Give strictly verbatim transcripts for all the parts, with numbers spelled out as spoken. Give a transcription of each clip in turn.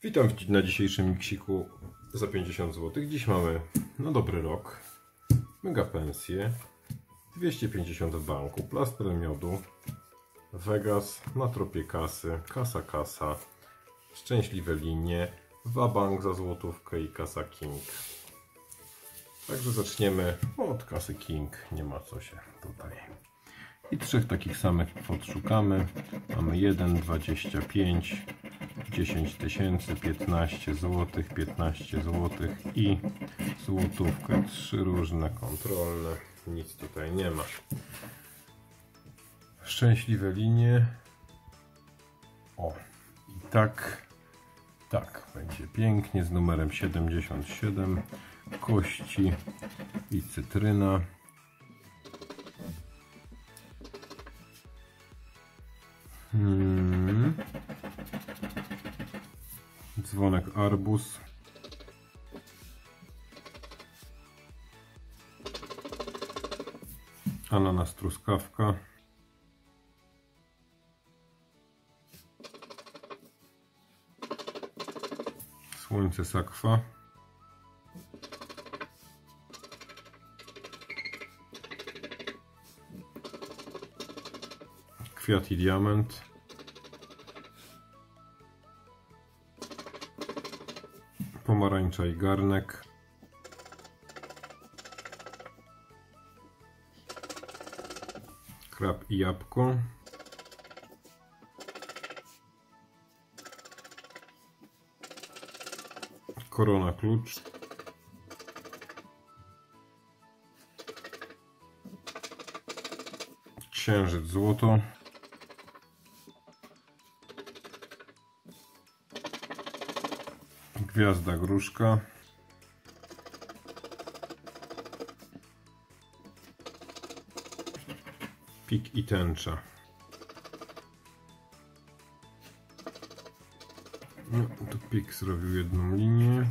Witam na dzisiejszym miksiku za pięćdziesiąt złotych. Dziś mamy no dobry rok, mega pensję, dwieście pięćdziesiąt w banku, plaster miodu, Vegas, na tropie kasy, kasa kasa, szczęśliwe linie, wabank za złotówkę i kasa King. Także zaczniemy od kasy King, nie ma co się tutaj. I trzech takich samych kwot szukamy. Mamy jeden, dwadzieścia pięć, dziesięć tysięcy, piętnaście złotych, piętnaście złotych i złotówkę. Trzy różne kontrolne. Nic tutaj nie ma. Szczęśliwe linie. O, i tak, tak, będzie pięknie z numerem siedemdziesiąt siedem. Kości i cytryna. Hmm. Dzwonek arbuz. Ananas truskawka. Słońce sakwa. Kwiat i diament. Pomarańcza i garnek. Krab i jabłko. Korona klucz. Księżyc złoto. Gwiazda gruszka. Pik i tęcza. No, tu pik zrobił jedną linię.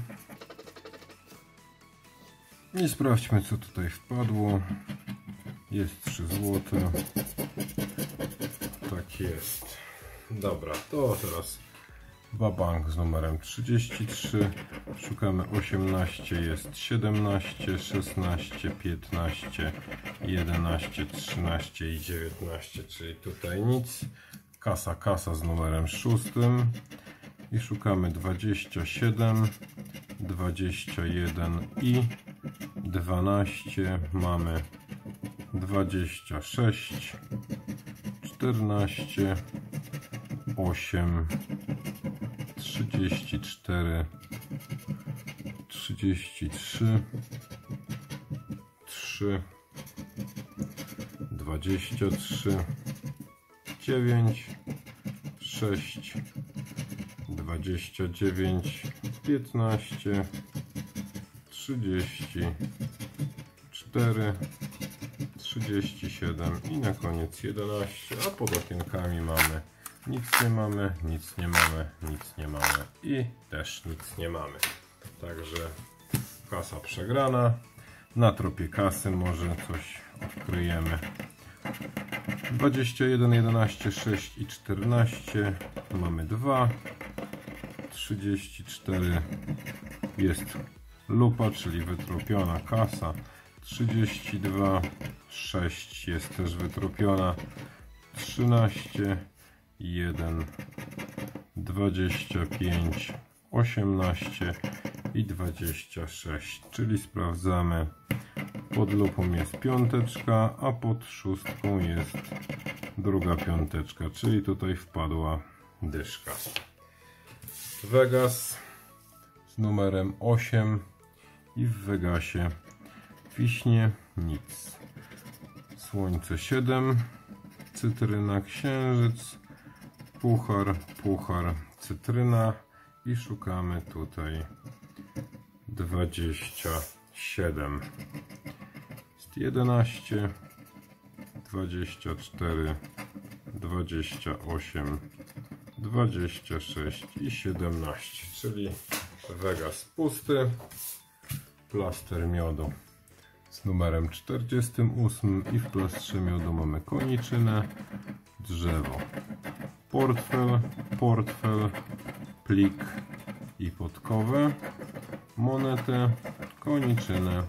I sprawdźmy, co tutaj wpadło. Jest trzy złote. Tak jest. Dobra, to teraz wabank z numerem trzydzieści trzy. Szukamy osiemnaście, jest siedemnaście, szesnaście, piętnaście, jedenaście, trzynaście i dziewiętnaście, czyli tutaj nic. Kasa kasa z numerem szóstym. I szukamy dwadzieścia siedem, dwadzieścia jeden i dwanaście. Mamy dwadzieścia sześć, czternaście, osiem, trzydzieści cztery, trzydzieści trzy, trzy, dwadzieścia trzy, dziewięć, sześć, dwadzieścia dziewięć, piętnaście, trzydzieści cztery, trzydzieści siedem i na koniec jedenaście, a pod okienkami mamy nic nie mamy, nic nie mamy, nic nie mamy i też nic nie mamy. Także kasa przegrana. Na tropie kasy może coś odkryjemy. dwadzieścia jeden, jedenaście, sześć i czternaście. Mamy dwa. trzydzieści cztery jest lupa, czyli wytropiona kasa. trzydzieści dwa, sześć jest też wytropiona. trzynaście, jeden, dwadzieścia pięć, osiemnaście i dwadzieścia sześć, czyli sprawdzamy. Pod lupą jest piąteczka, a pod szóstką jest druga piąteczka, czyli tutaj wpadła dyszka. Vegas z numerem osiem i w Vegasie wiśnie nic. Słońce siedem, cytryna, księżyc, puchar, puchar, cytryna i szukamy tutaj dwadzieścia siedem. Jest jedenaście, dwadzieścia cztery, dwadzieścia osiem, dwadzieścia sześć i siedemnaście, czyli Vegas pusty. Plaster miodu z numerem czterdziestym ósmym i w plastrze miodu mamy koniczynę, drzewo, portfel, portfel, plik, i podkowę, monetę, koniczynę,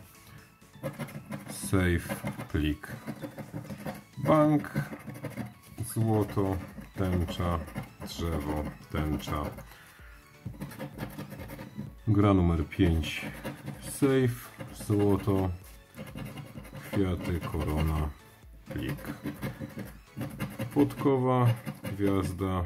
safe, plik, bank, złoto, tęcza, drzewo, tęcza. Gra numer pięć, safe, złoto, kwiaty, korona, plik, podkowa, gwiazda,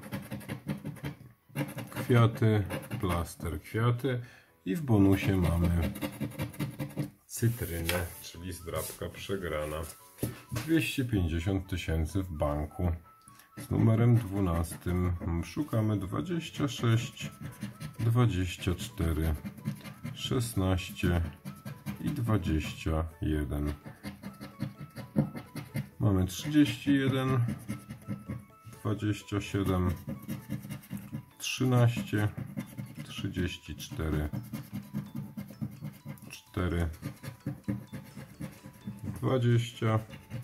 kwiaty, plaster, kwiaty i w bonusie mamy cytrynę, czyli zdrabka przegrana. dwieście pięćdziesiąt tysięcy w banku. Z numerem dwunastym szukamy dwadzieścia sześć, dwadzieścia cztery, szesnaście i dwadzieścia jeden. Mamy trzydzieści jeden, dwadzieścia siedem, trzynaście, trzydzieści cztery, cztery, dwadzieścia,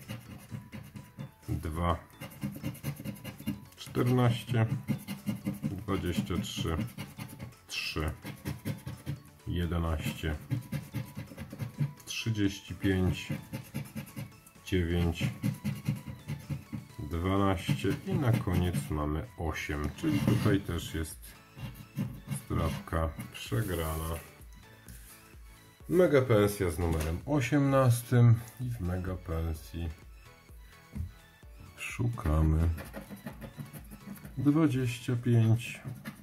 dwa, czternaście, dwadzieścia trzy, trzy, jedenaście, trzydzieści pięć, dziewięć, dwanaście i na koniec mamy osiem, czyli tutaj też jest zdrabka przegrana. Mega pensja z numerem osiemnastym i w mega pensji szukamy dwadzieścia pięć,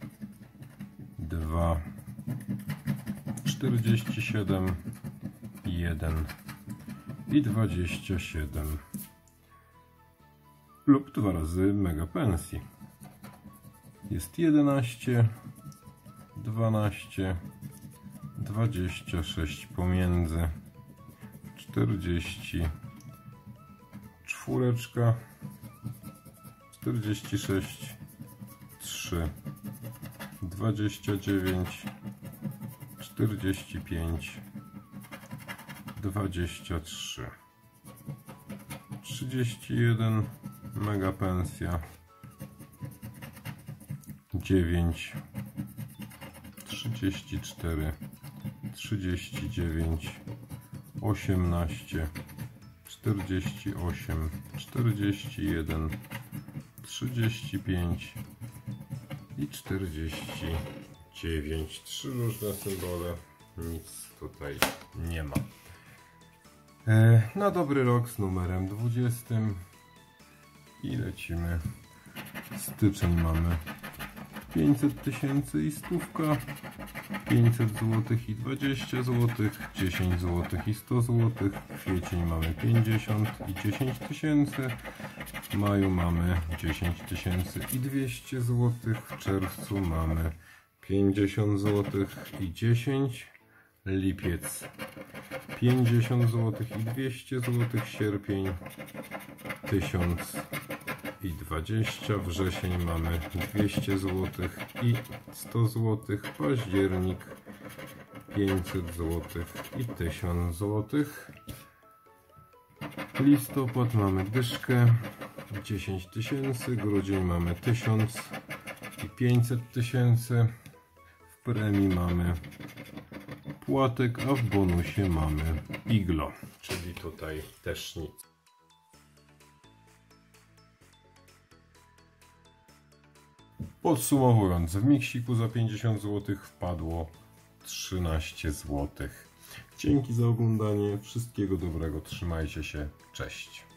dwa, czterdzieści siedem, jeden i dwadzieścia siedem lub dwa razy mega pensji. Jest jedenaście, dwanaście, dwadzieścia sześć pomiędzy, czterdzieści, czwóreczka, czterdzieści sześć, trzy, dwadzieścia dziewięć, czterdzieści pięć, dwadzieścia trzy, trzydzieści jeden, mega pensja, dziewięć, trzydzieści cztery, trzydzieści dziewięć, osiemnaście, czterdzieści osiem, czterdzieści jeden, trzydzieści pięć i czterdzieści dziewięć. Trzy różne symbole, nic tutaj nie ma. Na dobry rok z numerem dwudziestym i lecimy. Styczeń mamy pięćset tysięcy i stówka, pięćset złotych i dwadzieścia złotych, dziesięć złotych i sto złotych, kwiecień mamy pięćdziesiąt i dziesięć tysięcy, w maju mamy dziesięć tysięcy i dwieście złotych, w czerwcu mamy pięćdziesiąt złotych i dziesięć, lipiec pięćdziesiąt złotych i dwieście złotych, sierpień tysiąc i dwadzieścia, wrzesień mamy dwieście złotych i sto złotych, październik pięćset złotych i tysiąc złotych, listopad mamy dyszkę dziesięć tysięcy, grudzień mamy tysiąc i pięćset tysięcy, w premii mamy płatek, a w bonusie mamy iglo, czyli tutaj też nic. Podsumowując, w miksiku za pięćdziesiąt złotych wpadło trzynaście złotych. Dzięki za oglądanie, wszystkiego dobrego, trzymajcie się, cześć.